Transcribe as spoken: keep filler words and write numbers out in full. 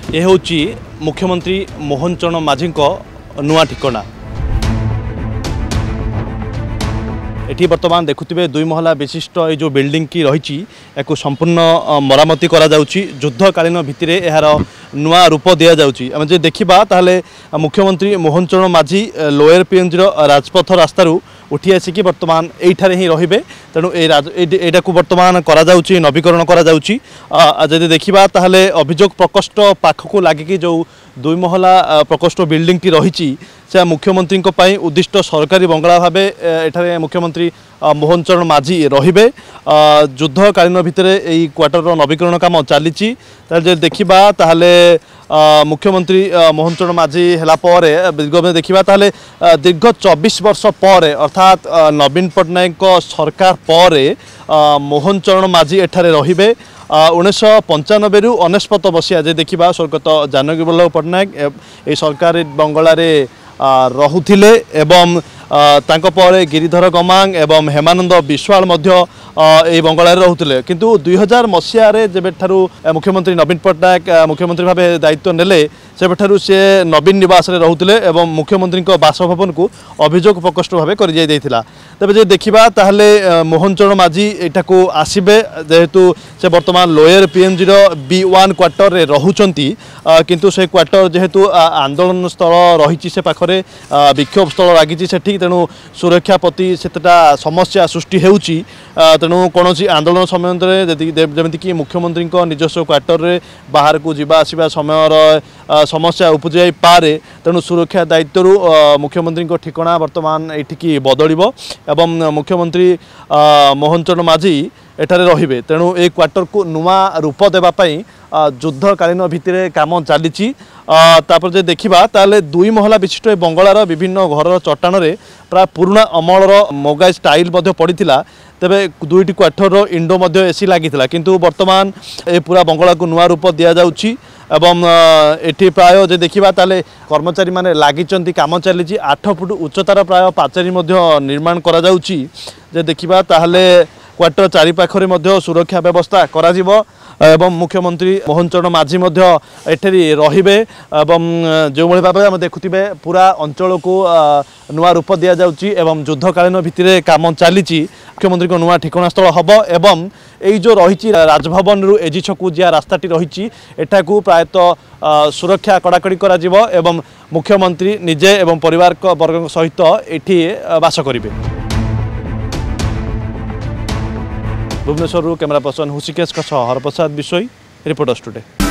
यह हूँ मुख्यमंत्री मोहन चरण माझी नुआ ठिकाना। एठी वर्तमान देखुथिबे दुई महला विशिष्ट ये जो बिल्डिंग की रही या संपूर्ण मरामती करा जाउची। युद्धकालीन भित्तिरे यार नुआ रूप दिया जाउची। आम जे देखिबा ताहले मुख्यमंत्री मोहन चरण माझी लोयर पीएमजी राजपथ रास्तारू उठी आसिकी वर्तमान एठारे ही रहिबे। तेणु एटा को वर्तमान करा जाउची, नवीकरण करा जाउची। जदि देखिबा ताहले अभियोग प्रकोष्ठ पाखकू लागिकी जो दुई महला प्रकोष्ठ बिल्डिंग टी रही से मुख्यमंत्री उद्दिष्ट सरकारी बंगला भाव एठारे मुख्यमंत्री मोहन चरण माझी रहिबे। युद्धकालीन भितर यही क्वार्टर नवीकरण काम चली। देखा ताहले मुख्यमंत्री मोहन चरण माझी है देखा ताहले दीर्घ चौबीस वर्ष पर अर्थात नवीन पट्टनायक सरकार पर मोहन चरण माझी एठारे रहिबे। उन्नीस पंचानबे रु अनेशपत मसीहा जे देखा स्वर्गत जानकी वल्लभ पट्टनायक ये सरकारी बंगलारे रहुथिले एवं तांको परे गिरिधर गमांग एवं हेमानंद विश्वाल मध्य ए बंगलारे रहुथिले। किंतु दुई हजार मसीह जेबे ठारू मुख्यमंत्री नवीन पट्टनायक मुख्यमंत्री भाव दायित्व नेले सेबे ठारू से नवीन निवास रे रहुथिले एवं मुख्यमंत्री बासभवन को अभियोग प्रकोष्ठ भाव कर जाइथिला। तबे जे देखिबा ताहले मोहन चरण माझी एटा को आसीबे जेहेतु से वर्तमान lower PMG row B one quarter रे रहुचंती। किंतु से क्वार्टर जेहेतु आंदोलन स्थल रही से पाखरे विक्षोभ स्थल लागी सेठी तेणु सुरक्षा प्रति सेटा समस्या सृष्टि हेउची। तेणु कौन आंदोलन समय जमीक मुख्यमंत्री निजस्व क्वार्टर रे बाहर को जीवा आसवा समय समस्या उपजाई पारे। तेणु सुरक्षा दायित्व मुख्यमंत्री ठिकाना वर्तमान एठिकी बदलिबो एवं मुख्यमंत्री मोहन चरण माझी एठारे रहिबे। तेणु ए क्वार्टर को नुआ रूप देवाई युद्धकालीन भित्तिरे काम चली। तापर जे देखिबा ताले दुई महला विशिष्ट बंगलार विभिन्न घर चट्टान रे प्राय पुराना अमलर मोगाई स्टाइल मध्य पड़ीथिला। तेबे दुईटी क्वार्टर इंडो मध्य एसी लागिथिला। किंतु वर्तमान ए पूरा बंगला को नुआ रूप दिया जाउची एवं एठी प्राय जे देखिबा ताले कर्मचारी माने लागिचंती काम चली। आठ फुट उच्चतार प्राय पाचेरी मध्य निर्माण करा जाउची। जे देखिबा ताहले क्वार्टर चारि पाखरे मध्य सुरक्षा व्यवस्था करा जिवो एवं मुख्यमंत्री मोहन चरण माझी एठेरी रहिबे। एवं जो भाव में देखुथिबे पूरा अंचल को नुआ रूप दिया जाउची एवं युद्धकालीन भित्तिरे काम चली। मुख्यमंत्री को नुआ ठिकाना स्थल हम एवं यही जो रही राजभवन रु एजी छकु जिया रास्ताटी रही एठाकू प्रायतः सुरक्षा कड़ाकड़ी करा जिवो एवं मुख्यमंत्री निजे एवं परिवार वर्ग सहित एठी वास करिवे। भुवनेश्वर कैमरा पर्सन हुसिकेश हरप्रसाद विषय रिपोर्टर्स टुडे।